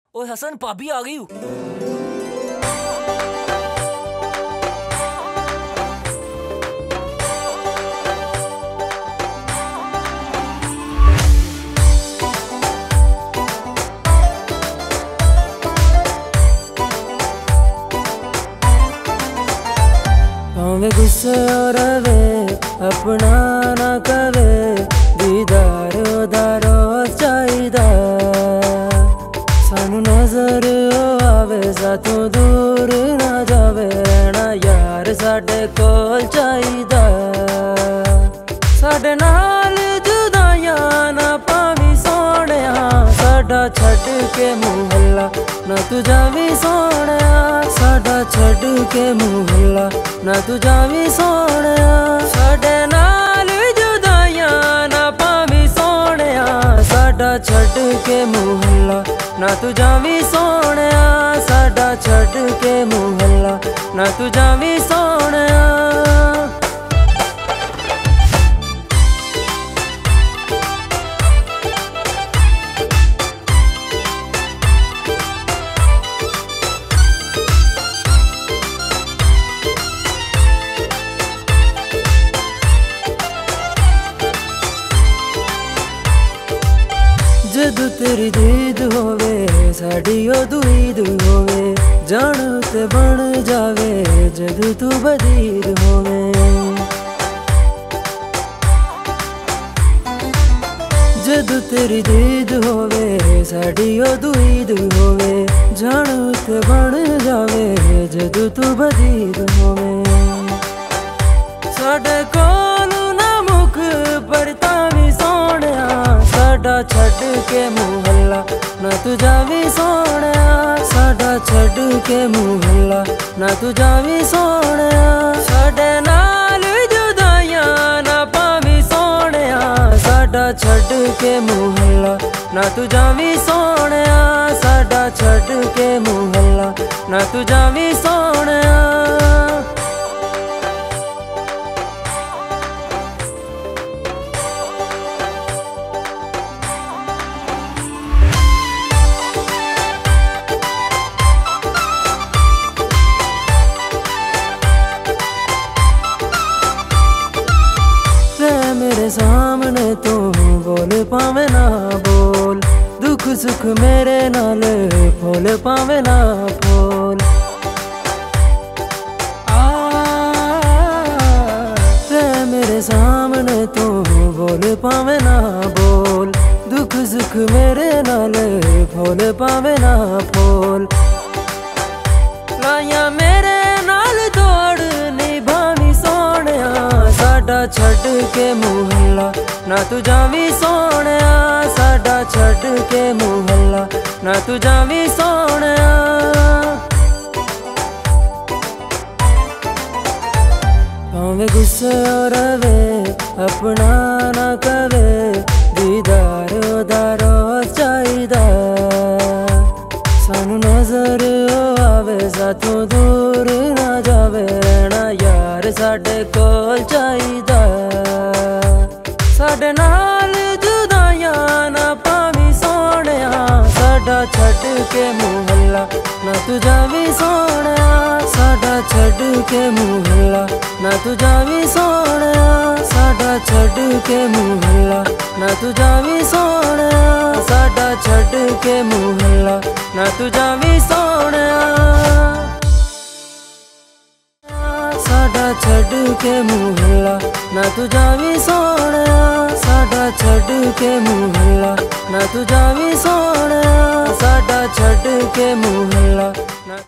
ओए हसन, भाभी आ गई हूँ। भावें गुस्से और रवे अपना ना कवे, दीदार उदारो चाहिदा। सानू नजर आवे साथों दूर ना जावे, रहना यार साडे कोल चाहिदा। साडे नाल जुदाइयां ना पावी सोहणिया, साडा छड्ड के मुहल्ला ना तू जावी सोहणिया। साडा छड्ड के मुहल्ला ना तू जावी सोहणिया। साडे नाल जुदाइयां ना पावी सोहणिया, साडा छड्ड के मुहल्ला ना तू जावी सोहणिया। साडा छड्ड के मुहल्ला ना तू जावी सोहणिया। जदू तेरी दीद होवे साड़ी ओदू ईद होवे, जान ते बन जावे जदू तू बदीर होवे। जदू तेरी दीद होवे साड़ी ओदू ईद होवे, जान ते बन जावे जदू तू बदीर होवे। साडे कोल ना मुख पड़ता भी सोहणिया, साडा छड्ड के मुहल्ला ना तू जावी सोहणिया। साडा छड्ड के मुहल्ला ना तू जावी सोहणिया। साडे नाल जुदाइयां ना पावी सोहणिया, साडा छड्ड के मुहल्ला ना तू जावी सोहणिया। साडा छड्ड के मुहल्ला ना तू जावी सोहणिया। मेरे सामने तू बोल पावे ना बोल, दुख सुख मेरे नाल फोल पावे ना फोल। मेरे सामने तू बोल पावे ना बोल, दुख सुख मेरे नाल फोल पावे ना फोल। लाया मेरे नाल दौड़ निभावी सोहणिया, साडा छड्ड के मुहल्ला ना तू जावी सोहणिया। साडा छड्ड के मुहल्ला ना तू जावी सोहणिया। भावें गुस्से और रवे अपना ना कवे, दीदार उदारो चाहिदा। सानू नजर आवे साथों दूर ना जावे, रहना यार साडे कोल चाहिदा। साडे नाल जुदाइयां ना पावी सोहणिया, साडा छड्ड के मुहल्ला ना तू जावी सोहणिया। साडा छड्ड के मुहल्ला ना तू जावी सोहणिया। साडा छड्ड के मुहल्ला ना तू जावी सोहणिया। साडा छड्ड के मुहल्ला ना तू जावी सोहणिया। साडा छड्ड के मुहल्ला ना तू जावी सोहणिया। साडा छड्ड के मुहल्ला ना तू जावी सोहणिया। साडा छड्ड के मुहल्ला